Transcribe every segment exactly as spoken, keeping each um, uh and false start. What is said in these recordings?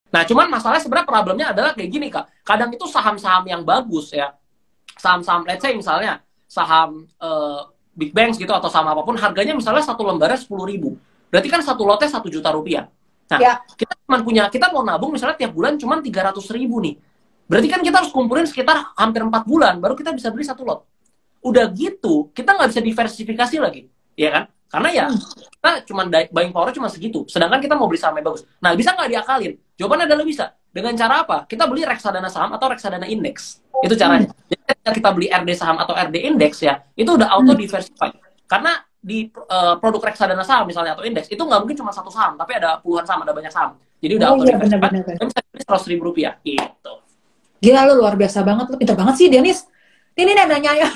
Nah, cuman masalahnya sebenarnya problemnya adalah kayak gini, Kak. Kadang itu saham-saham yang bagus ya. Saham-saham, let's say misalnya saham uh, Big Banks gitu atau saham apapun, harganya misalnya satu lembarnya sepuluh ribu. Berarti kan satu lotnya satu juta rupiah. Nah, ya. kita cuma punya, kita mau nabung misalnya tiap bulan cuma tiga ratus ribu nih. Berarti kan kita harus kumpulin sekitar hampir empat bulan, baru kita bisa beli satu lot. Udah gitu, kita nggak bisa diversifikasi lagi. Ya kan? Karena ya, kita cuma buying power cuma segitu. Sedangkan kita mau beli saham yang bagus. Nah, bisa nggak diakalin? Jawabannya adalah bisa. Dengan cara apa? Kita beli reksadana saham atau reksadana indeks. Itu caranya. Jadi ketika kita beli R D saham atau R D indeks ya, itu udah auto diversify. Karena di uh, produk reksadana saham misalnya atau indeks, itu nggak mungkin cuma satu saham, tapi ada puluhan saham, ada banyak saham. Jadi udah oh, auto iya, diversify. Bener, bener. Dan bisa beli seratus ribu rupiah. Gitu. Gila, lu luar biasa banget. Lu pintar banget sih, Dennis. Ini nih nanya ya.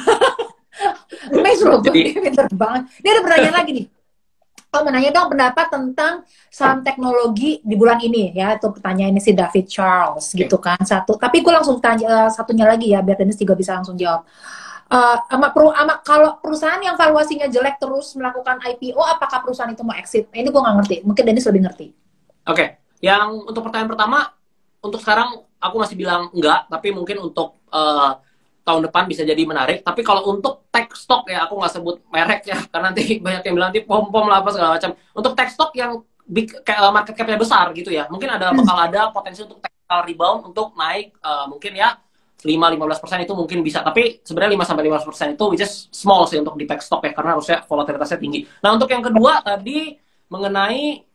Mes loh, pintar banget. Ini ada pertanyaan lagi nih. Oh, menanya dong pendapat tentang saham teknologi di bulan ini ya. Itu pertanyaan ini si David Charles gitu kan. Satu. Tapi gue langsung tanya uh, satunya lagi ya biar Dennis juga bisa langsung jawab. Uh, ama, peru, ama, kalau perusahaan yang valuasinya jelek terus melakukan I P O, apakah perusahaan itu mau exit? Ini gue nggak ngerti. Mungkin Dennis lebih ngerti. Oke. Okay. Yang untuk pertanyaan pertama, untuk sekarang aku masih bilang enggak. Tapi mungkin untuk uh, tahun depan bisa jadi menarik. Tapi kalau untuk tech stock ya, aku nggak sebut merek ya, karena nanti banyak yang bilang nanti pom-pom lah apa segala macam. Untuk tech stock yang big, market cap-nya besar gitu ya, mungkin ada bakal ada potensi untuk technical rebound untuk naik uh, mungkin ya lima sampai lima belas persen itu mungkin bisa. Tapi sebenarnya lima sampai lima belas persen itu which is small sih untuk di tech stock ya, karena harusnya volatilitasnya tinggi. Nah, untuk yang kedua tadi mengenai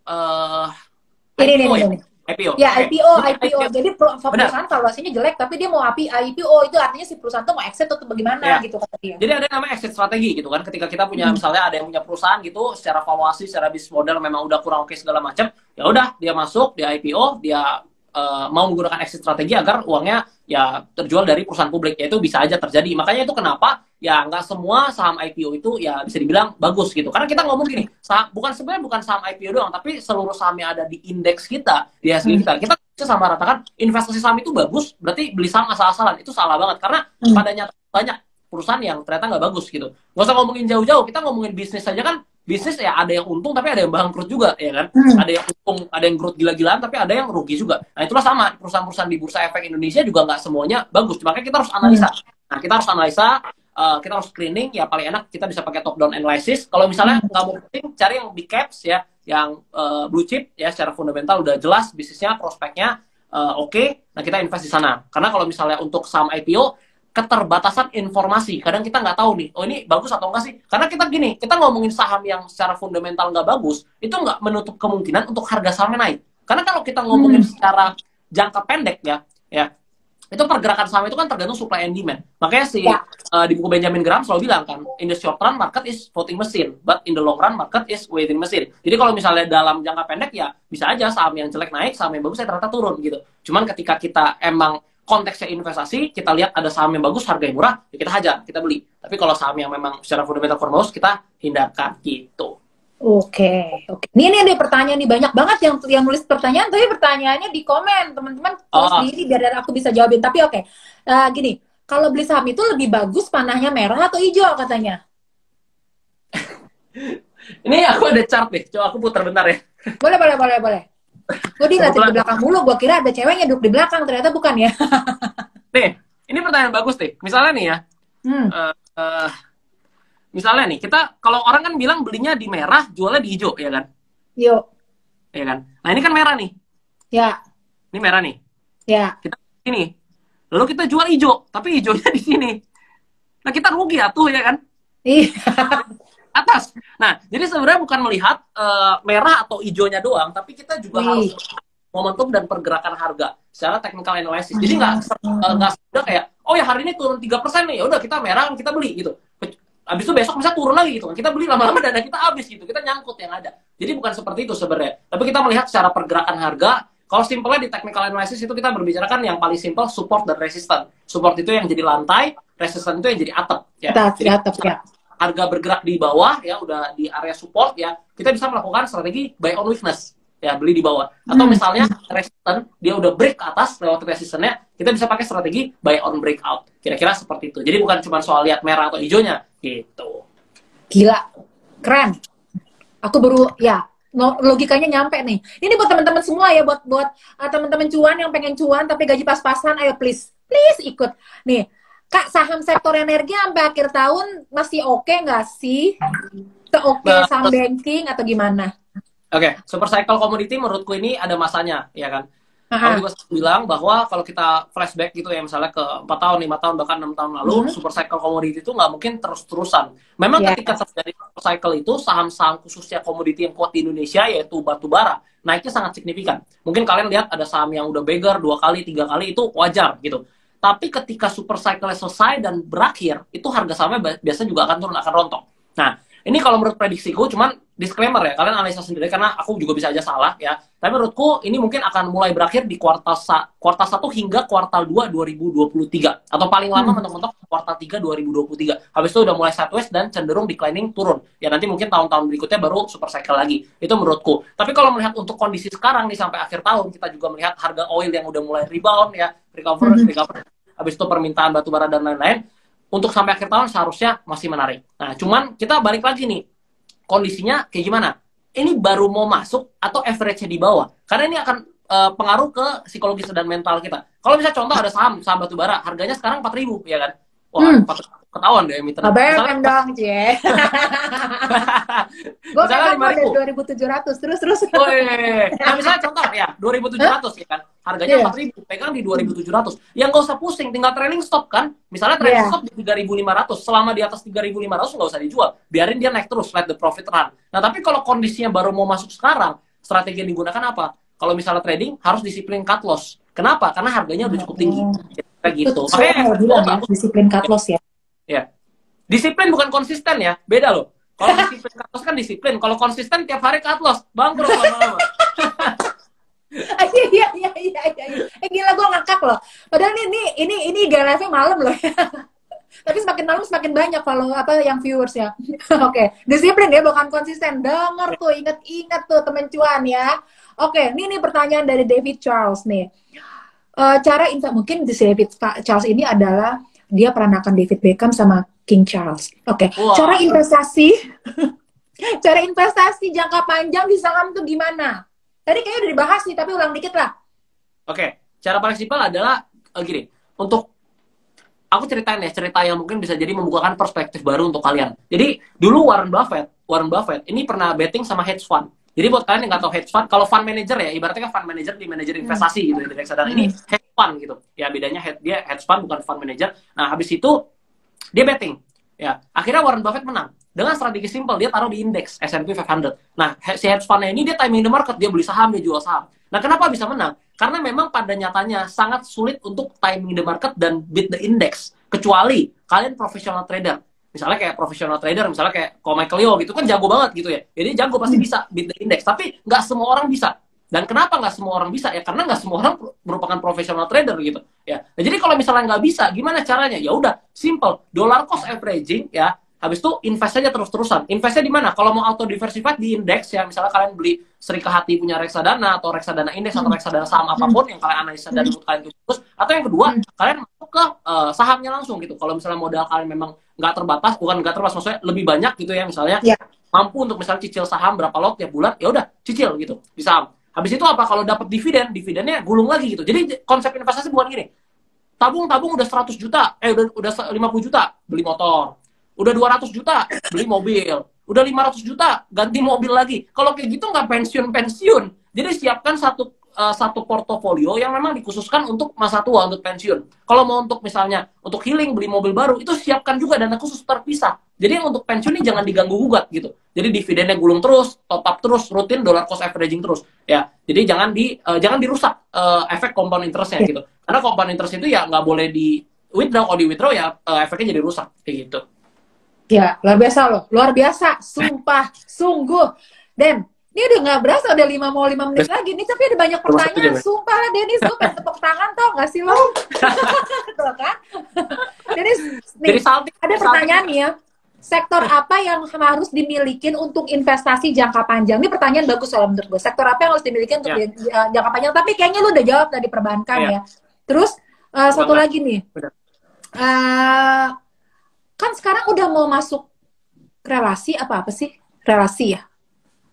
uh, ini, I P O ini, ya. ini. I P O. Ya, okay. I P O, I P O. Jadi perusahaan valuasinya jelek, tapi dia mau I P O. Itu artinya si perusahaan tuh mau exit atau bagaimana ya. gitu kata dia. Jadi ada yang namanya exit strategi gitu kan. Ketika kita punya, hmm. misalnya ada yang punya perusahaan gitu, secara valuasi, secara bisnis model memang udah kurang oke segala macam, ya udah dia masuk, dia I P O, dia uh, mau menggunakan exit strategi agar uangnya ya terjual dari perusahaan publik. Ya itu bisa aja terjadi. Makanya itu kenapa ya nggak semua saham I P O itu ya bisa dibilang bagus gitu. Karena kita ngomong gini, saham, bukan sebenarnya bukan saham I P O doang, tapi seluruh saham yang ada di indeks kita, di H S G kita, kita bisa sama ratakan investasi saham itu bagus, berarti beli saham asal-asalan itu salah banget. Karena hmm. pada nyata banyak perusahaan yang ternyata nggak bagus gitu. Nggak usah ngomongin jauh-jauh, kita ngomongin bisnis saja kan. Bisnis ya ada yang untung tapi ada yang bangkrut juga ya kan. Hmm. Ada yang untung, ada yang growth gila-gilaan tapi ada yang rugi juga. Nah itulah sama perusahaan-perusahaan di Bursa Efek Indonesia juga nggak semuanya bagus. Makanya kita harus analisa. Nah kita harus analisa, uh, kita harus screening. Ya paling enak kita bisa pakai top down analysis. Kalau misalnya nggak mau penting, cari yang big caps ya, yang uh, blue chip ya secara fundamental udah jelas bisnisnya, prospeknya uh, oke. Okay. Nah kita invest di sana. Karena kalau misalnya untuk saham I P O keterbatasan informasi. Kadang kita nggak tahu nih, oh ini bagus atau enggak sih? Karena kita gini, kita ngomongin saham yang secara fundamental nggak bagus, itu nggak menutup kemungkinan untuk harga sahamnya naik. Karena kalau kita ngomongin hmm. secara jangka pendek ya, ya itu pergerakan saham itu kan tergantung supply and demand. Makanya si ya. uh, di buku Benjamin Graham selalu bilang kan, in the short run market is voting machine, but in the long run market is waiting machine. Jadi kalau misalnya dalam jangka pendek ya bisa aja saham yang jelek naik, saham yang bagus ya ternyata turun gitu. Cuman ketika kita emang konteksnya investasi, kita lihat ada saham yang bagus, harga yang murah, ya kita hajar, kita beli. Tapi kalau saham yang memang secara fundamental kurang bagus, kita hindarkan gitu. Oke, oke. Ini nih ada pertanyaan nih, banyak banget yang yang nulis pertanyaan, tapi pertanyaannya di komen, teman-teman tulis oh. sendiri biar aku bisa jawabin. Tapi oke, uh, gini, kalau beli saham itu lebih bagus panahnya merah atau hijau katanya? Ini aku ada chart nih, coba aku putar bentar ya. Boleh, boleh, boleh, boleh. Gue dilihatin di belakang mulu, gue kira ada ceweknya duduk di belakang, ternyata bukan ya. Nih, ini pertanyaan bagus nih. Misalnya nih ya, hmm. uh, uh, misalnya nih, kita kalau orang kan bilang belinya di merah, jualnya di hijau, ya kan? Yo. Ya kan? Nah ini kan merah nih. Ya. Ini merah nih. Ya. Kita ini, lalu kita jual hijau, tapi hijaunya di sini. Nah kita rugi ya tuh, ya kan? Iya. Atas. Nah, jadi sebenarnya bukan melihat uh, merah atau hijaunya doang, tapi kita juga Wih. harus momentum dan pergerakan harga secara technical analysis. Jadi nggak nggak uh, sudah kayak, oh ya hari ini turun tiga persen nih, ya udah kita merah, kita beli gitu. Habis itu besok misalnya turun lagi gitu, kita beli lama-lama dana kita habis gitu, kita nyangkut yang ada. Jadi bukan seperti itu sebenarnya. Tapi kita melihat secara pergerakan harga. Kalau simpelnya di technical analysis itu kita berbicara kan yang paling simpel support dan resistance. Support itu yang jadi lantai, resistance itu yang jadi atap. Ya. Jadi, atap ya. Harga bergerak di bawah ya udah di area support ya, kita bisa melakukan strategi buy on weakness ya, beli di bawah. Atau hmm. misalnya resistance dia udah break ke atas lewat resistannya, kita bisa pakai strategi buy on breakout. Kira-kira seperti itu. Jadi bukan cuma soal lihat merah atau hijaunya gitu. Gila, keren. Aku baru ya no, logikanya nyampe nih. Ini buat teman-teman semua ya, buat buat uh, teman-teman cuan yang pengen cuan tapi gaji pas-pasan, ayo please, please ikut. Nih, Kak, saham sektor energi sampai akhir tahun masih oke nggak sih? Oke, Nah, saham banking atau gimana? Oke, okay. Super cycle commodity menurutku ini ada masanya, ya kan? Kalau Aha. juga bilang bahwa kalau kita flashback gitu ya, misalnya ke empat tahun, lima tahun, bahkan enam tahun lalu, Hmm. super cycle commodity itu nggak mungkin terus-terusan. Memang Yes. ketika terjadi super cycle itu, saham-saham khususnya komoditi yang kuat di Indonesia, yaitu batu bara, naiknya sangat signifikan. Mungkin kalian lihat ada saham yang udah beggar dua kali, tiga kali, itu wajar gitu. Tapi ketika super cycle selesai dan berakhir, itu harga sahamnya biasanya juga akan turun, akan rontok. Nah, ini kalau menurut prediksiku, cuman disclaimer ya, kalian analisa sendiri karena aku juga bisa aja salah ya. Tapi menurutku ini mungkin akan mulai berakhir di kuartal sa kuartal satu hingga kuartal dua dua ribu dua puluh tiga atau paling lama Hmm. mentok-mentok kuartal tiga dua ribu dua puluh tiga. Habis itu udah mulai sideways dan cenderung declining turun. Ya nanti mungkin tahun-tahun berikutnya baru super cycle lagi. Itu menurutku. Tapi kalau melihat untuk kondisi sekarang nih sampai akhir tahun, kita juga melihat harga oil yang udah mulai rebound ya, recover, Hmm. recover. Habis itu permintaan batu bara dan lain-lain. Untuk sampai akhir tahun seharusnya masih menarik. Nah, cuman kita balik lagi nih. Kondisinya kayak gimana? Ini baru mau masuk atau average-nya di bawah? Karena ini akan uh, pengaruh ke psikologis dan mental kita. Kalau misalnya contoh ada saham, saham batu bara, harganya sekarang empat ribu, ya kan? Wah, Hmm. ketahuan deh emiten. B M Misalnya, dong, Cie. Gue misalnya memang lima ribu. dari dua ribu tujuh ratus. Terus, terus. Woi, nah misalnya contoh ya, dua ribu tujuh ratus ya kan, harganya Iya. empat ribu, pegang di dua ribu tujuh ratus. Yang nggak usah pusing, tinggal trailing stop kan. Misalnya trailing Iya. stop di tiga ribu lima ratus, selama di atas tiga ribu lima ratus nggak usah dijual, biarin dia naik terus, let the profit run. Nah tapi kalau kondisinya baru mau masuk sekarang, strategi yang digunakan apa? Kalau misalnya trading harus disiplin cut loss. Kenapa? Karena harganya udah cukup tinggi. Kayak gitu. Itu saya mau bilang ya, disiplin cut loss ya. Ya. Disiplin bukan konsisten ya, beda loh. Kalau disiplin cut loss kan disiplin, kalau konsisten tiap hari cut loss, bangkrut lama-lama. Iya iya iya iya iya. Eh gila gue ngakak loh. Padahal ini ini ini ini G L F-nya malam loh. Tapi semakin malam semakin banyak follow apa yang viewers ya. Oke, disiplin ya bukan konsisten. Dengar tuh, ingat-ingat tuh temen cuan ya. Oke, ini nih pertanyaan dari David Charles nih. Uh, cara invest mungkin di David Charles ini adalah dia peranakan David Beckham sama King Charles. Oke, Wah. cara investasi cara investasi jangka panjang di saham tuh gimana? Tadi kayaknya udah dibahas nih, tapi ulang dikit lah. Oke, cara paling simpel adalah uh, gini. Untuk aku ceritain ya, cerita yang mungkin bisa jadi membukakan perspektif baru untuk kalian. Jadi dulu Warren Buffett, Warren Buffett ini pernah betting sama hedge fund. Jadi buat kalian yang nggak tahu hedge fund, kalau fund manager ya, ibaratnya kan fund manager di manajer investasi gitu ya, di reksadana. Ini hedge fund gitu. Ya bedanya head, dia hedge fund bukan fund manager. Nah habis itu dia betting. Ya akhirnya Warren Buffett menang dengan strategi simpel, dia taruh di indeks S and P lima ratus. Nah si hedge fund ini dia timing the market, dia beli saham, dia jual saham. Nah kenapa bisa menang? Karena memang pada nyatanya sangat sulit untuk timing the market dan beat the index, kecuali kalian professional trader. Misalnya kayak professional trader, misalnya kayak Ko Michael Yo gitu kan jago banget gitu ya. Jadi jago pasti bisa beat the index, tapi nggak semua orang bisa. Dan kenapa nggak semua orang bisa? Ya karena nggak semua orang merupakan professional trader gitu. Ya. Nah, jadi kalau misalnya nggak bisa, gimana caranya? Ya udah, simple. Dollar cost averaging ya. Habis itu invest aja terus-terusan. Investnya di mana? Kalau mau auto diversified di indeks ya, misalnya kalian beli Serika Hati punya reksadana atau reksadana indeks atau reksadana saham apapun yang kalian analisa dan ikut kalian terus. Atau yang kedua, kalian masuk ke uh, sahamnya langsung gitu. Kalau misalnya modal kalian memang nggak terbatas, bukan nggak terbatas maksudnya lebih banyak gitu ya, misalnya yeah. mampu untuk misalnya cicil saham berapa lot tiap bulan, ya udah cicil gitu di saham. Habis itu apa? Kalau dapat dividen, dividennya gulung lagi gitu. Jadi konsep investasi bukan gini. Tabung-tabung udah seratus juta, eh udah udah lima puluh juta beli motor. Udah dua ratus juta beli mobil. Udah lima ratus juta ganti mobil lagi. Kalau kayak gitu nggak pensiun-pensiun. Jadi siapkan satu uh, satu portofolio yang memang dikhususkan untuk masa tua, untuk pensiun. Kalau mau untuk misalnya untuk healing beli mobil baru, itu siapkan juga dana khusus terpisah. Jadi yang untuk pensiun ini jangan diganggu gugat gitu. Jadi dividennya gulung terus, top up terus, rutin dollar cost averaging terus. Ya, jadi jangan di uh, jangan dirusak uh, efek compound interestnya gitu. Karena compound interest itu ya nggak boleh di withdraw. Kalau di withdraw ya uh, efeknya jadi rusak kayak gitu. Ya, luar biasa loh. Luar biasa. Sumpah. Sungguh. Den, ini udah nggak berasa. Udah lima mau lima menit lagi. Nih, tapi ada banyak pertanyaan. Sumpah lah, Denis. Gue pengen tepuk tangan tau gak sih lo? Tuh kan? Denis, nih, ada pertanyaan nih ya. Sektor apa yang harus dimiliki untuk investasi jangka panjang? Ini pertanyaan bagus soal menurut gue. Sektor apa yang harus dimiliki untuk yeah. jangka panjang? Tapi kayaknya lu udah jawab tadi perbankan yeah. ya. Terus, uh, satu lagi nih. Uh, kan sekarang udah mau masuk relasi apa apa sih relasi ya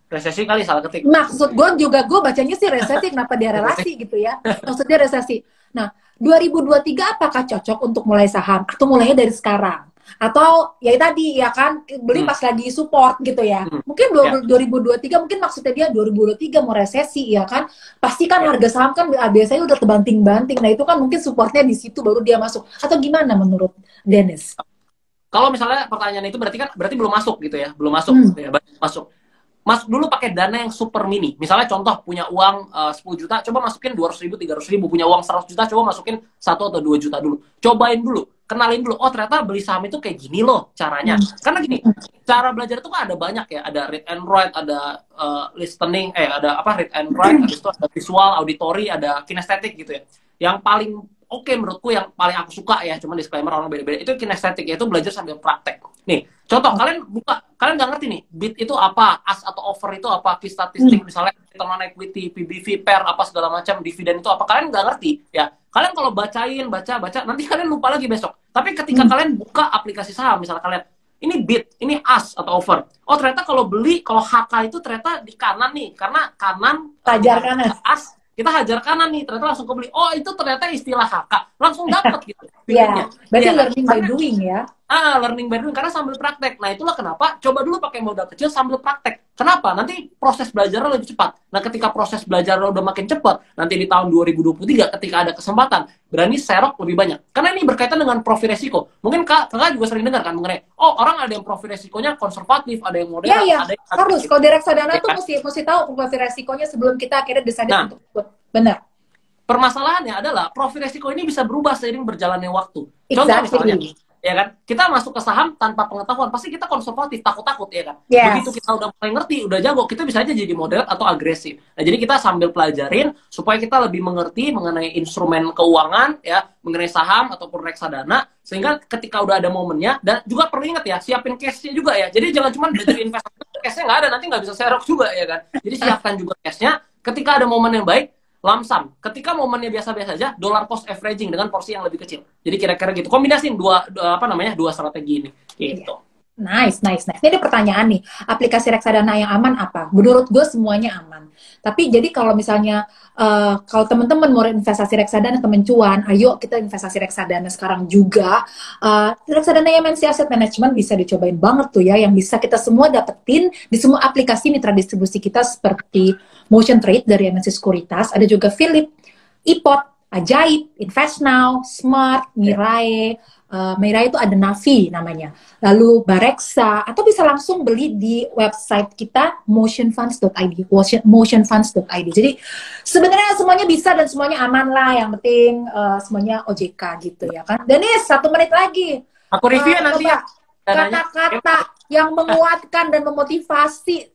Resesi kali salah ketik. Maksud gue juga, gue bacanya sih resesi, kenapa dia relasi gitu ya. Maksudnya resesi. Nah, dua ribu dua puluh tiga apakah cocok untuk mulai saham? Atau mulainya dari sekarang? Atau ya tadi ya kan, beli Hmm. pas lagi support gitu ya. Hmm. Mungkin Ya. dua ribu dua puluh tiga, mungkin maksudnya dia dua ribu dua puluh tiga mau resesi ya kan. Pasti kan Ya. harga saham kan biasanya udah terbanting-banting. Nah itu kan mungkin supportnya di situ baru dia masuk. Atau gimana menurut Dennis? Kalau misalnya pertanyaan itu berarti kan berarti belum masuk gitu ya, belum masuk Hmm. ya, baru masuk. Masuk dulu pakai dana yang super mini. Misalnya contoh punya uang uh, sepuluh juta, coba masukin dua ratus ribu, tiga ratus ribu. Punya uang seratus juta, coba masukin satu atau dua juta dulu. Cobain dulu, kenalin dulu. Oh ternyata beli saham itu kayak gini loh caranya. Hmm. Karena gini, cara belajar itu kan ada banyak ya. Ada read and write, ada uh, listening, eh ada apa read and write, ada itu ada visual, auditory, ada kinestetik gitu ya. Yang paling oke okay, menurutku yang paling aku suka ya, cuman disclaimer orang beda-beda, itu kinestetik, yaitu belajar sambil praktek. Nih, contoh, kalian buka, kalian nggak ngerti nih, bid itu apa, as atau over itu apa, key statistik, hmm. misalnya return on equity, P B V, P E R, apa segala macam, dividen itu apa, kalian nggak ngerti, ya. Kalian kalau bacain, baca, baca, nanti kalian lupa lagi besok. Tapi ketika hmm. kalian buka aplikasi saham, misalnya kalian, ini bid, ini as atau over. Oh ternyata kalau beli, kalau H K itu ternyata di kanan nih, karena kanan, Hajar kanan. As, kita hajar kanan nih, ternyata langsung kebeli. Oh, itu ternyata istilah H K. Langsung dapat gitu. Iya, berarti ya, learning by doing ya. Ah, learning by doing, karena sambil praktek. Nah, itulah kenapa coba dulu pakai modal kecil sambil praktek. Kenapa? Nanti proses belajarnya lebih cepat. Nah, ketika proses belajarnya udah makin cepat, nanti di tahun dua ribu dua puluh tiga, ketika ada kesempatan, berani serok lebih banyak. Karena ini berkaitan dengan profil resiko. Mungkin Kak, Kakak juga sering dengar kan mengenai, oh, orang ada yang profil resikonya konservatif, ada yang moderat, ya, ya. ada yang... Harus, kalau di reksadana ya, tuh kan? mesti, mesti tahu profil resikonya sebelum kita akhirnya decide nah, untuk ikut. Benar. Permasalahannya adalah profil resiko ini bisa berubah seiring berjalannya waktu. Contoh Exactly. misalnya, ya kan, kita masuk ke saham tanpa pengetahuan, pasti kita konservatif, takut-takut, ya kan. Yes. Begitu kita udah mulai ngerti, udah jago, kita bisa aja jadi moderat atau agresif. Nah, jadi kita sambil pelajarin supaya kita lebih mengerti mengenai instrumen keuangan, ya, mengenai saham ataupun reksadana, sehingga ketika udah ada momennya, dan juga perlu ingat ya, siapin cash-nya juga ya. Jadi jangan cuma belajar investasi, cash-nya nggak ada, nanti nggak bisa serok juga, ya kan. Jadi siapkan juga cash-nya, ketika ada momen yang baik, lamsam. Ketika momennya biasa-biasa aja, dollar cost averaging dengan porsi yang lebih kecil. Jadi kira-kira gitu. Kombinasiin dua, dua apa namanya? Dua strategi ini. Gitu. Nice, nice, nice. Ini ada pertanyaan nih. Aplikasi reksadana yang aman apa? Menurut gue semuanya aman. Tapi jadi kalau misalnya uh, kalau teman-teman mau investasi reksadana temen cuan, ayo kita investasi reksadana sekarang juga. Uh, reksadana M N C Asset Management bisa dicobain banget tuh ya, yang bisa kita semua dapetin di semua aplikasi mitra distribusi kita seperti Motion Trade dari M N C Sekuritas, ada juga Philip, I P O T, Ajaib, Invest Now, Smart, Mirai. Uh, Mirai itu ada Navi namanya. Lalu Bareksa, atau bisa langsung beli di website kita motion funds dot i d, motion funds dot i d. Jadi sebenarnya semuanya bisa dan semuanya aman lah. Yang penting uh, semuanya O J K gitu ya kan. Dennis, satu menit lagi. Aku review uh, nanti ya. Kata-kata yang menguatkan dan memotivasi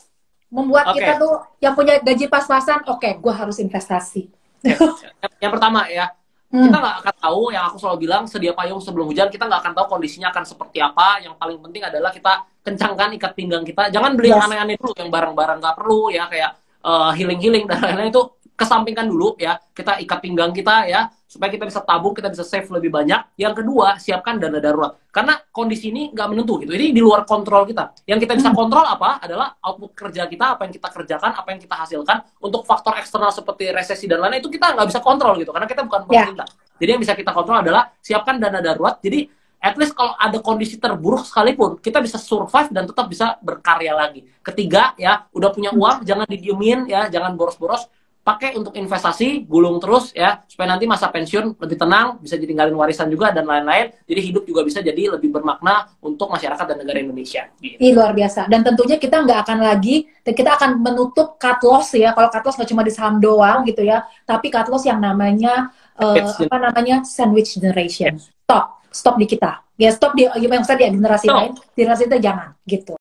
membuat okay. kita tuh yang punya gaji pas-pasan, oke, okay, gue harus investasi. Ya. Yang pertama ya, hmm. kita nggak akan tahu, yang aku selalu bilang, sedia payung sebelum hujan, kita nggak akan tahu kondisinya akan seperti apa. Yang paling penting adalah kita kencangkan ikat pinggang kita. Jangan beli yes. yang aneh-aneh dulu, yang barang-barang nggak perlu ya, kayak uh, healing-healing dan lain-lain itu kesampingkan dulu ya. Kita ikat pinggang kita ya, supaya kita bisa tabung, kita bisa save lebih banyak. Yang kedua, siapkan dana darurat. Karena kondisi ini nggak menentu gitu. Ini di luar kontrol kita. Yang kita bisa kontrol apa? Adalah output kerja kita, apa yang kita kerjakan, apa yang kita hasilkan. Untuk faktor eksternal seperti resesi dan lain-lain, itu kita nggak bisa kontrol gitu. Karena kita bukan pemerintah. Yeah. Jadi yang bisa kita kontrol adalah siapkan dana darurat. Jadi at least kalau ada kondisi terburuk sekalipun, kita bisa survive dan tetap bisa berkarya lagi. Ketiga, ya, udah punya uang, jangan didiemin, ya, jangan boros-boros. Pakai untuk investasi, gulung terus ya, supaya nanti masa pensiun lebih tenang, bisa ditinggalin warisan juga dan lain-lain. Jadi hidup juga bisa jadi lebih bermakna untuk masyarakat dan negara Indonesia. Gitu. Ih, luar biasa. Dan tentunya kita nggak akan lagi, kita akan menutup cut loss ya. Kalau cut loss nggak cuma di saham doang gitu ya, tapi cut loss yang namanya uh, apa namanya sandwich generation. Stop, stop di kita. Ya stop di, yang tadi ya generasi lain, generasi itu jangan gitu.